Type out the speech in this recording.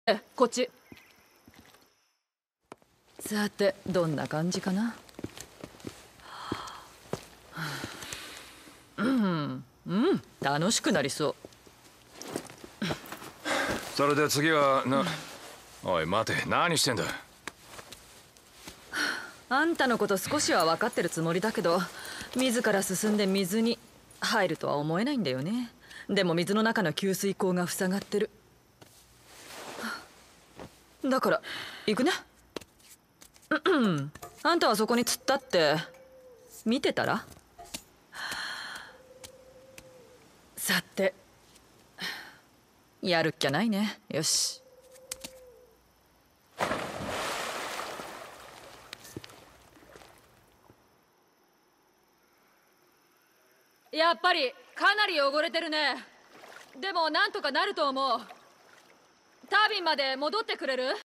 こっち。さてどんな感じかな。楽しくなりそう。 それで次はおい待て、何してんだ。 あんたのこと少しは分かってるつもりだけど、自ら進んで水に入るとは思えないんだよね。でも水の中の給水口が塞がってる。だから行くね。あんたはそこに突っ立って見てたら。さてやるっきゃないね。よし。やっぱりかなり汚れてるね。でもなんとかなると思う。タービンまで戻ってくれる？